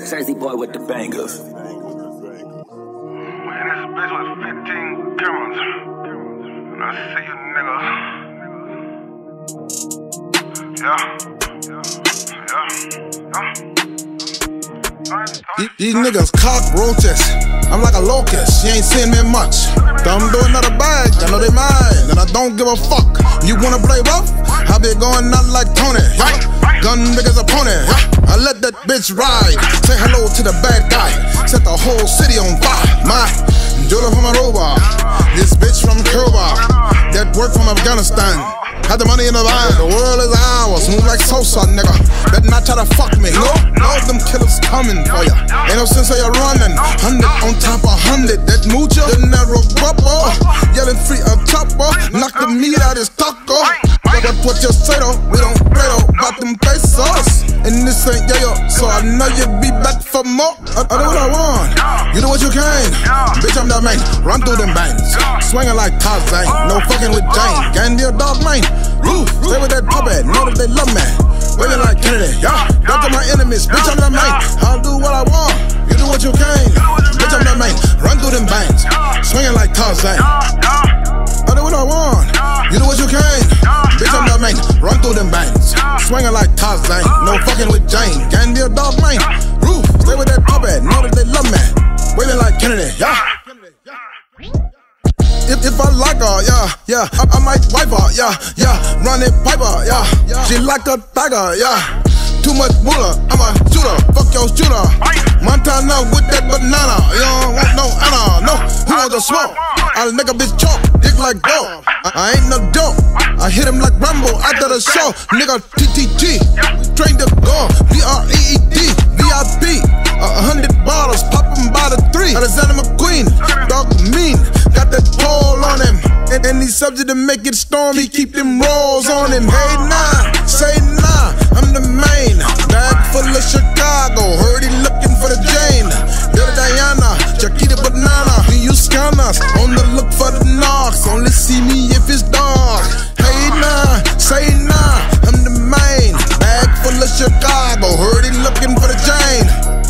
Jersey boy with the bangers. Man, this bitch was 15 cameras. And I see you, nigga. These niggas cockroaches. I'm like a locust, you ain't seen me much. Don't do another bag, I know they mine, and I don't give a fuck. You wanna play rough? I be going out like Tony, yeah? Gun big as a pony, yeah? I let that bitch ride. Say hello to the bad guy. Set the whole city on fire. My jeweler from Aruba, this bitch from Cuba, that work from Afghanistan. Had the money in the van, the world is ours. Move like Sosa, nigga. Better not try to fuck me. No, them killers coming for ya. Ain't no sense of you running. 100 on top of 100. That mucho, the narrow bubble. Yelling free up chopper. Knock the meat out his taco. But what you say though, we don't play though. About them pesos. And this ain't yayo, so I know you be back for more. I do what I want. You do what you can. Bitch, I'm that man. Run through them bands. Swinging like Tarzan. No fucking with Jane. Can't be a dog man. Stay with that puppet, know that they love me. Waving like Kennedy, yeah. Don't to my enemies, bitch, I'm that man. I'll do what I want, you do what you can. Bitch, I'm that man, run through them bands. Swinging like Tarzan. I do what I want, you do what you can. Bitch, I'm that man, run through them bands. Swinging like Tarzan, no fucking with Jane. Can't be a dog man. Stay with that puppet, know that they love me. Waving like Kennedy, yeah. If I like her, yeah, I might wipe her, yeah, run it, piper, yeah, she like a tiger, yeah, too much moolah, I'm a shooter, fuck your shooter, Montana with that banana, you don't want no Anna, no, who wants to smoke, I'll make a bitch choke, dick like dope, I ain't no dope, I hit him like Rambo after the show, nigga TTG, train to go, B-R-E-E-D, VIP, 100 bottles, pop them by the 3, Alexander McQueen, dog mean, got that pole on him, and he's subject to make it stormy, keep them rolls on him. Hey nah, say nah, I'm the main, bag full of Chicago, heard he looking for the Jane, Little Diana, Chiquita Banana, we use scanners, on the look for the knocks, only see me if it's dark. Hey nah, say nah, I'm the main, bag full of Chicago, heard he looking for the Jane.